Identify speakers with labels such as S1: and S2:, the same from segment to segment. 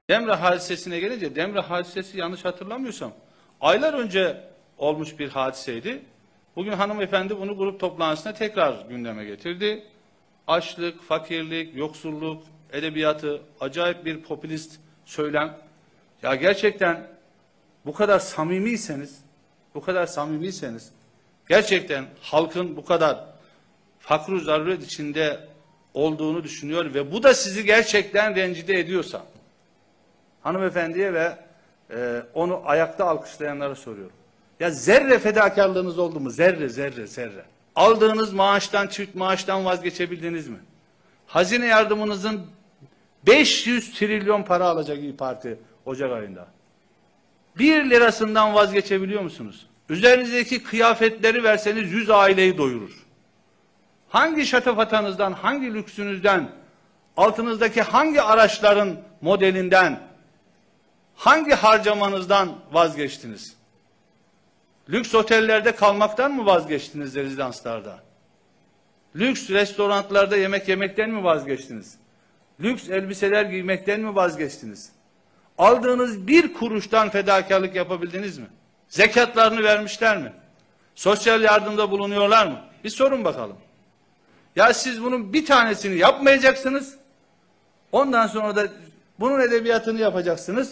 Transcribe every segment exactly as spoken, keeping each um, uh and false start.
S1: Demre hadisesine gelince, Demre hadisesi yanlış hatırlamıyorsam aylar önce olmuş bir hadiseydi. Bugün hanımefendi bunu grup toplantısına tekrar gündeme getirdi. Açlık, fakirlik, yoksulluk, edebiyatı, acayip bir popülist söylem. Ya gerçekten bu kadar samimiyseniz, bu kadar samimiyseniz, gerçekten halkın bu kadar fakr-ı zaruret içinde olduğunu düşünüyor ve bu da sizi gerçekten rencide ediyorsa, hanımefendiye ve e, onu ayakta alkışlayanlara soruyorum. Ya zerre fedakarlığınız oldu mu? Zerre, zerre, zerre. Aldığınız maaştan, çift maaştan vazgeçebildiniz mi? Hazine yardımınızın beş yüz trilyon para alacak İYİ Parti Ocak ayında. Bir lirasından vazgeçebiliyor musunuz? Üzerinizdeki kıyafetleri verseniz yüz aileyi doyurur. Hangi şatafatanızdan, hangi lüksünüzden, altınızdaki hangi araçların modelinden, hangi harcamanızdan vazgeçtiniz? Lüks otellerde kalmaktan mı vazgeçtiniz, rezidanslarda? Lüks restoranlarda yemek yemekten mi vazgeçtiniz? Lüks elbiseler giymekten mi vazgeçtiniz? Aldığınız bir kuruştan fedakarlık yapabildiniz mi? Zekatlarını vermişler mi? Sosyal yardımda bulunuyorlar mı? Bir sorun bakalım. Ya siz bunun bir tanesini yapmayacaksınız. Ondan sonra da bunun edebiyatını yapacaksınız.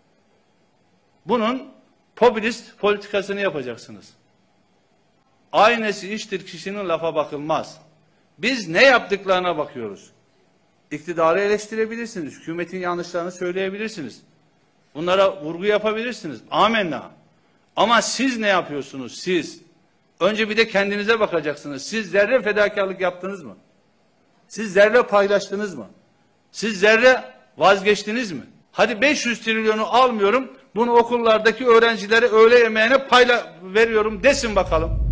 S1: Bunun popülist politikasını yapacaksınız. Aynesi iştir, kişinin lafa bakılmaz. Biz ne yaptıklarına bakıyoruz. İktidarı eleştirebilirsiniz. Hükümetin yanlışlarını söyleyebilirsiniz. Bunlara vurgu yapabilirsiniz. Amenna. Ama siz ne yapıyorsunuz? Siz. Önce bir de kendinize bakacaksınız. Siz zerre fedakarlık yaptınız mı? Siz zerre paylaştınız mı? Siz zerre vazgeçtiniz mi? Hadi beş yüz trilyonu almıyorum, bunu okullardaki öğrencilere öğle yemeğine payla veriyorum desin bakalım.